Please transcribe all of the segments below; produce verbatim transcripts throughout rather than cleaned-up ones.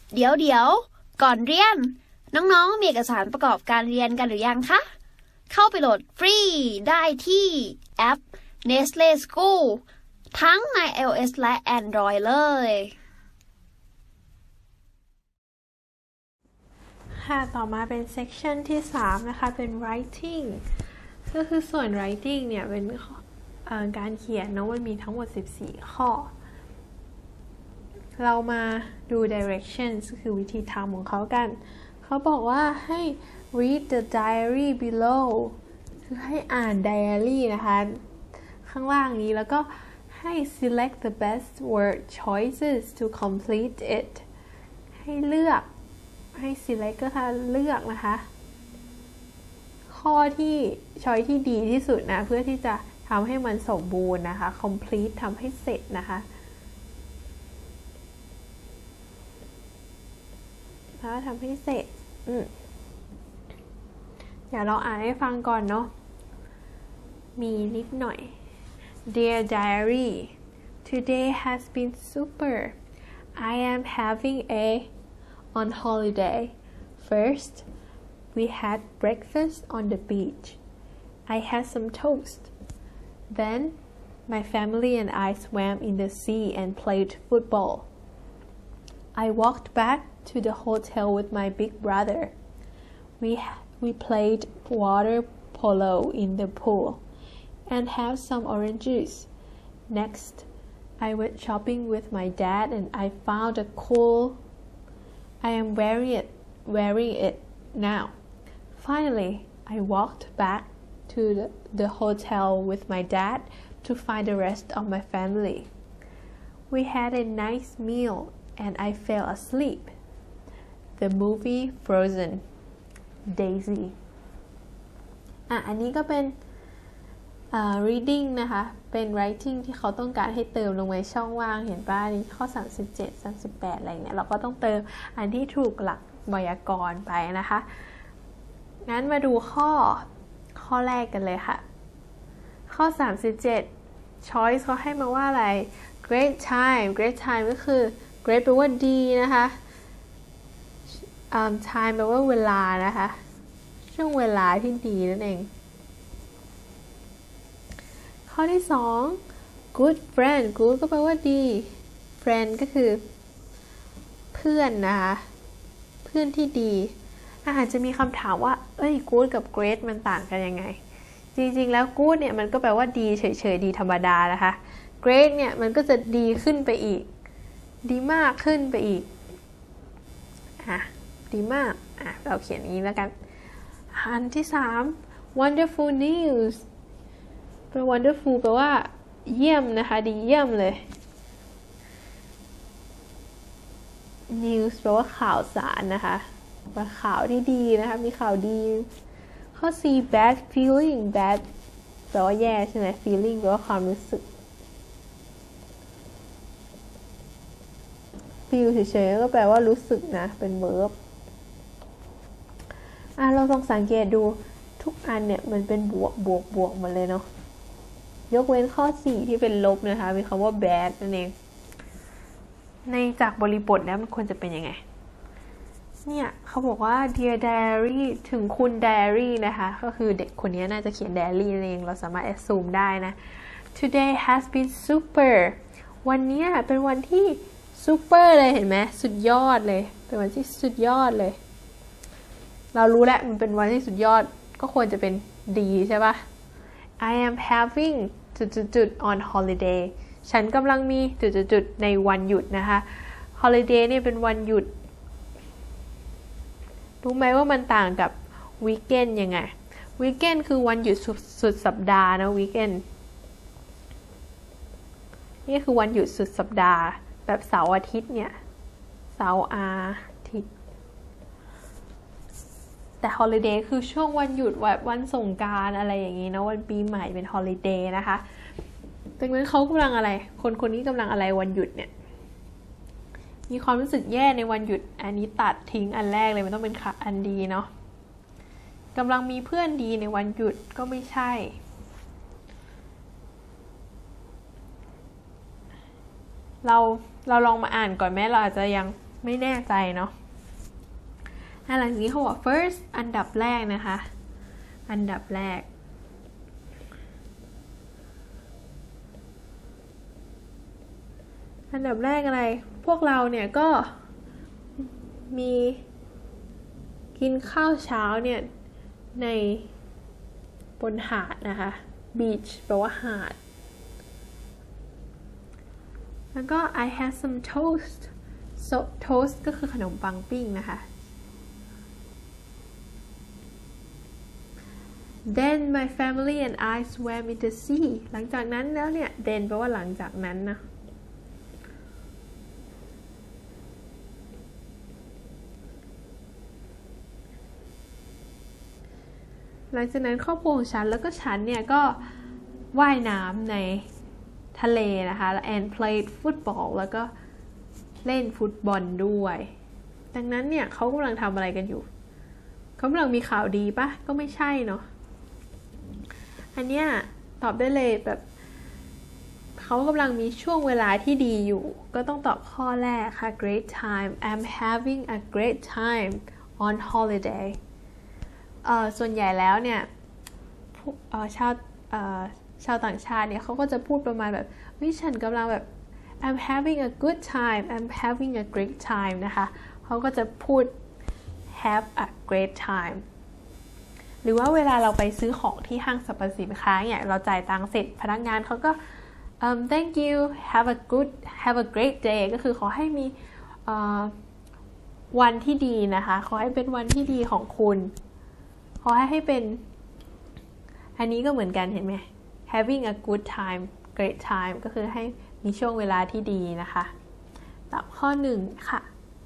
เดี๋ยวเดี๋ยวก่อนเรียนน้องๆมีเอกสารประกอบการเรียนกันหรือยังคะเข้าไปโหลดฟรีได้ที่แอป Nestle School ทั้งใน iOS และ Android เลยค่ะต่อมาเป็น section ที่สามนะคะเป็น writing ก็คือส่วน writing เนี่ยเป็นการเขียนเนาะมันมีทั้งหมดสิบสี่ข้อเรามาดู directions คือวิธีทำของเขากันเขาบอกว่าให้ read the diary below คือให้อ่าน diary นะคะข้างล่างนี้แล้วก็ให้ select the best word choices to complete it ให้เลือกให้ select ก็คือเลือกนะคะข้อที่ choice ที่ดีที่สุดนะเพื่อที่จะทำให้มันสมบูรณ์นะคะ complete ทำให้เสร็จนะคะแล้วทำให้เสร็จเดี๋ยวเราอ่านให้ฟังก่อนเนาะมีนิดหน่อย Dear Diary Today has been super I am having a on holiday First we had breakfast on the beach I had some toast Then my family and I swam in the sea and played football I walked back to the hotel with my big brother. We we played water polo in the pool and have some orange juice. Next, I went shopping with my dad and I found a cool. I am wearing it wearing it now. Finally, I walked back to the, the hotel with my dad to find the rest of my family. We had a nice meal and I fell asleep.The movie Frozen Daisy อ่ะอันนี้ก็เป็น uh, reading นะคะเป็น writing ที่เขาต้องการให้เติมลงในช่องว่างเห็นป่ะนี่ข้อสามสิบเจ็ด สามสิบแปดอะไรเงี้ยเราก็ต้องเติมอันที่ถูกหลักไวยากรณ์ไปนะคะงั้นมาดูข้อข้อแรกกันเลยค่ะข้อสามสิบเจ็ด choice เขาให้มาว่าอะไร great time great time ก็คือ great แปลว่าดีนะคะUm, time แปลว่าเวลานะคะช่วงเวลาที่ดีนั่นเองข้อที่สอง good friend good ก็แปลว่าดี friend ก็คือเพื่อนนะคะเพื่อนที่ดีอาจจะมีคำถามว่าเอ้ย good กับ great มันต่างกันยังไงจริงๆแล้ว good เนี่ยมันก็แปลว่าดีเฉยๆดีธรรมดานะคะ great เนี่ยมันก็จะดีขึ้นไปอีกดีมากขึ้นไปอีกอ่ะดีมากอ่ะเราเขียนอย่างนี้แล้วกันอันที่สาม wonderful news แปล wonderful แปลว่าเยี่ยมนะคะดีเยี่ยมเลย news แปลว่าข่าวสารนะคะว่าข่าวที่ดีนะคะมีข่าวดีข้อ C bad feeling bad แปลว่าแย่ใช่ไหม feeling แปลว่าความรู้สึก feel เฉยๆก็แปลว่ารู้สึกนะเป็น verbอ่ะเราลองสังเกตดูทุกอันเนี่ยมันเป็นบวกบวกบวกหมดเลยเนาะยกเว้นข้อสี่ที่เป็นลบนะคะมีคำว่า bad นั่นเองในจากบริบทแล้วมันควรจะเป็นยังไงเนี่ยเขาบอกว่า dear diary ถึงคุณ diary นะคะก็คือเด็กคนนี้น่าจะเขียน diary นั่นเองเราสามารถ assume ได้นะ today has been super วันนี้เป็นวันที่ super เลยเห็นไหมสุดยอดเลยเป็นวันที่สุดยอดเลยเรารู้แล้วมันเป็นวันที่สุดยอดก็ควรจะเป็นดีใช่ปะ I am having จุดๆ on holiday ฉันกำลังมีจุดๆในวันหยุดนะคะ holiday เนี่ยเป็นวันหยุดรู้ไหมว่ามันต่างกับ weekend ยังไง weekend คือวันหยุดสุดสัปดาห์นะ weekend นี่คือวันหยุดสุดสัปดาห์แบบเสาร์อาทิตย์เนี่ยเสาร์อาทิตย์แต่ holiday คือช่วงวันหยุดวันสงกรานต์อะไรอย่างนี้นะวันปีใหม่เป็น holiday นะคะดังนั้นเขากำลังอะไรคนคนนี้กำลังอะไรวันหยุดเนี่ยมีความรู้สึกแย่ในวันหยุดอันนี้ตัดทิ้งอันแรกเลยมันต้องเป็นอันดีเนาะกำลังมีเพื่อนดีในวันหยุดก็ไม่ใช่เราเราลองมาอ่านก่อนไหมเราอาจจะยังไม่แน่ใจเนาะอันหลังนี้เขาบอก first อันดับแรกนะคะอันดับแรกอันดับแรกอะไรพวกเราเนี่ยก็มีกินข้าวเช้าเนี่ยในบนหาดนะคะ beach แปลว่าหาดแล้วก็ I had some toast so toast ก็คือขนมปังปิ้งนะคะ then my family and I swam in the sea หลังจากนั้นแล้วเนี่ย then แปลว่าหลังจากนั้นนะหลังจากนั้นครอบครัวของฉันแล้วก็ฉันเนี่ยก็ว่ายน้ำในทะเลนะคะ and played football แล้วก็เล่นฟุตบอลด้วยดังนั้นเนี่ยเขากำลังทำอะไรกันอยู่เขากำลังมีข่าวดีปะก็ไม่ใช่เนาะอันเนี้ยตอบได้เลยแบบเขากำลังมีช่วงเวลาที่ดีอยู่ก็ต้องตอบข้อแรกค่ะ great time I'm having a great time on holidayเอ่อส่วนใหญ่แล้วเนี่ยเอ่อชาวเอ่อชาวต่างชาติเนี่ยเขาก็จะพูดประมาณแบบวิฉันกำลังแบบ I'm having a good time I'm having a great time นะคะเขาก็จะพูด have a great time หรือว่าเวลาเราไปซื้อของที่ห้างสรรพสินค้าเนี่ยเราจ่ายตังค์เสร็จพนักงานเขาก็ um, thank you have a good have a great day ก็คือขอให้มีวันที่ดีนะคะขอให้เป็นวันที่ดีของคุณขอให้ให้เป็นอันนี้ก็เหมือนกันเห็นไหม having a good time great time ก็คือให้มีช่วงเวลาที่ดีนะคะตอบข้อหนึ่งค่ะ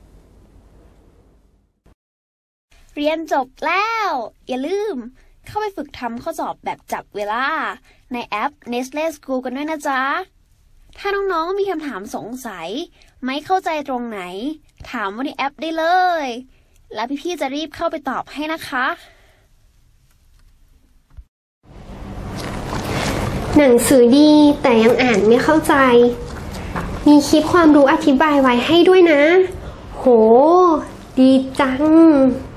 เรียนจบแล้วอย่าลืมเข้าไปฝึกทำข้อสอบแบบจับเวลาในแอป Nestle School กันด้วยนะจ๊ะถ้าน้องๆมีคำถามสงสัยไม่เข้าใจตรงไหนถามว่าในแอปได้เลยแล้วพี่ๆจะรีบเข้าไปตอบให้นะคะหนังสือดีแต่ยังอ่านไม่เข้าใจมีคลิปความรู้อธิบายไว้ให้ด้วยนะโหดีจัง